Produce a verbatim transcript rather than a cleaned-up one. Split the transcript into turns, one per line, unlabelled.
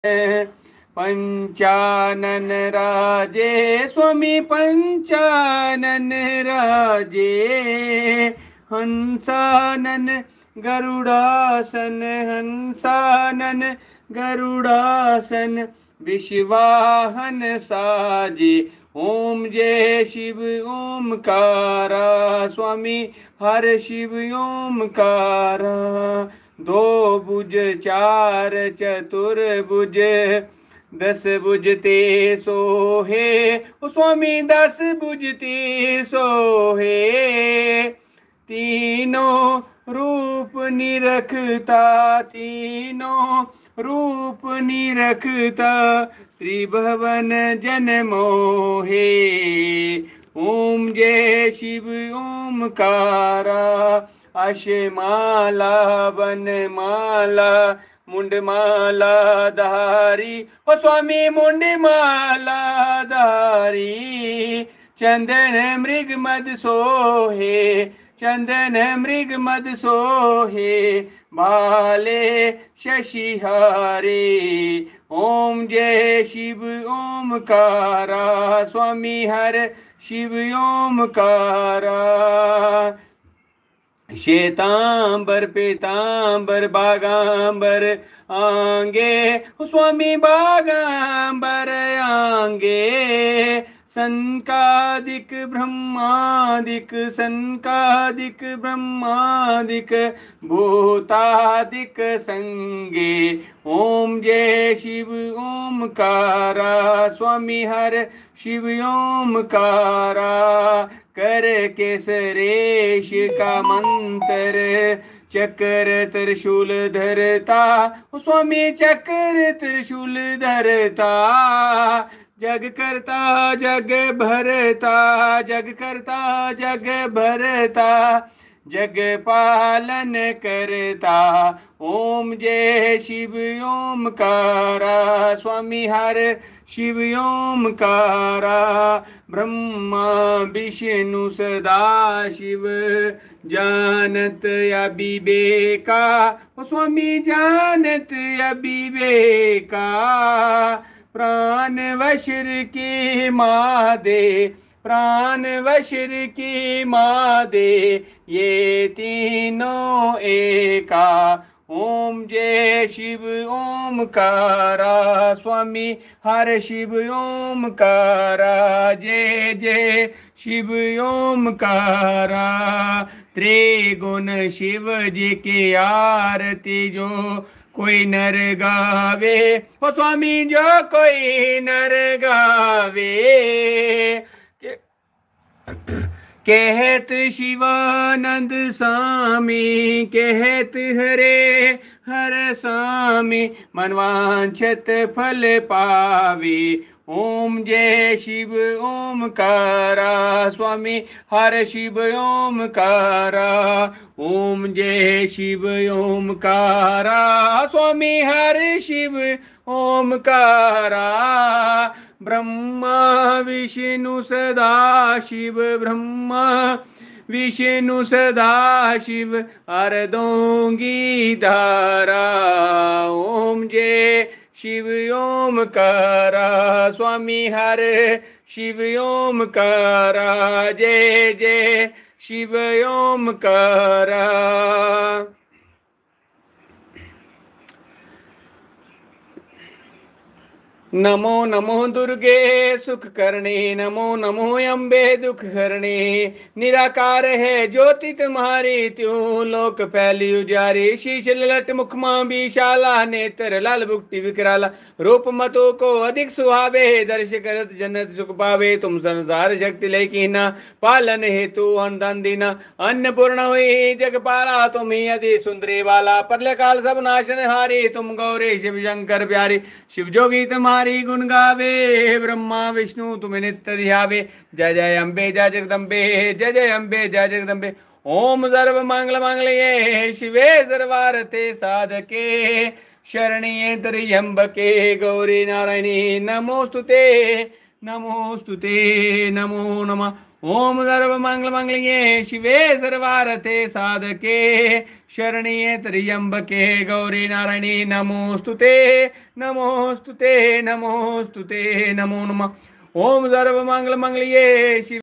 पंचानन राजे स्वामी पंचानन राजे हंसानन गरुड़ासन हंसानन गरुड़ासन विश्वाहन साजे। ओम जय शिव ओमकारा स्वामी हर शिव ओमकारा। दो भुज चार चतुर्भुज दस भुजते सोहे ओ स्वामी दस भुजते सोहे। तीनों रूप निरखता तीनों रूप निरखता त्रिभुवन जन मोहे। ओम जय शिव ओमकारा। अशमाला बनमाला मुंडमाला धारी ओ स्वामी मुंडमाला धारी। चंदन मृग मद सोहे चंदन मृग मद सोहे भाले शशिहारे। ओम जय शिव ओमकारा स्वामी हर शिव ओमकारा। श्वेतांबर पीतांबर बागांबर आंगे स्वामी बागांबर आंगे। सनकादिक ब्रह्मादिक सनकादिक ब्रह्मादिक भूतादिक संगे। ओम जय शिव ओमकारा स्वामी हर शिव ओमकारा। कर केसरेश का मंत्र चक्र त्रिशूल धरता स्वामी चक्र त्रिशूल धरता। जग करता जग भरता जग करता जग भरता जग पालन करता। ओम जय शिव ओमकारा स्वामी हर शिव ओमकारा। ब्रह्मा विष्णु सदा शिव जानत अविवेका ओ स्वामी जानत अविवेका। प्राण वशर की मादे प्राण वशर की मादे ये तीनों एका। ओम जय शिव ओमकारा स्वामी हर शिव ओमकारा। जय जय शिव ओमकारा। त्रिगुण शिव जी की आरती जो कोई नर गावे ओ स्वामी जो कोई नर गावे। कहत शिवानंद स्वामी कहत हरे हर स्वामी मनवांछत फल पावे। ओम जय शिव ओमकारा स्वामी हर शिव ओमकारा। ओम जय शिव ओमकारा स्वामी हर शिव ओमकारा। ब्रह्मा विष्णु सदा शिव ब्रह्मा विष्णु सदा शिव अर्दोंगी धारा। ओम जय शिव ओमकारा स्वामी हर शिव ओमकारा। जय जय शिव ओमकारा। नमो नमो दुर्गे सुख करणे नमो नमो अम्बे दुख हरणे। निराकार है ज्योति तुम्हारी त्यों लोक फैली उजारी। शीश ललट मुख मां विशाला नेत्र लाल भुक्ति विकराला। रूप मतों को अधिक सुहावे दर्श करत जन्नत सुख पावे। तुम संसार शक्ति लेकिना पालन हेतु अन्न दीना। अन्नपूर्ण हुई जगपाला तुम ही अति सुंदरी वाला। परल काल सब नाशन हारी तुम गौरी शिव शंकर प्यारी। शिव जोगी तुम्हारी गुण गावे ब्रह्मा विष्णु तुम्हें नित्य ध्यावे। जय जय अम्बे जय जगदम्बे जय जय अम्बे जय जगदम्बे। ओम सर्व मंगल मंगल्ये शिवे सर्वार्थे साधके शरण्ये त्र्यंबके गौरी नारायणी नमोस्तुते नमोस्तुते नमो नमः। ओम सर्व मंगल मंगलिये शिवे सर्वारथे साधके शरण्ये त्र्यंबके गौरी नारायणी नमोस्तुते नमोस्तुते नमोस्तुते नमो नमः। ओम सर्व मंगल मंगलिये शिव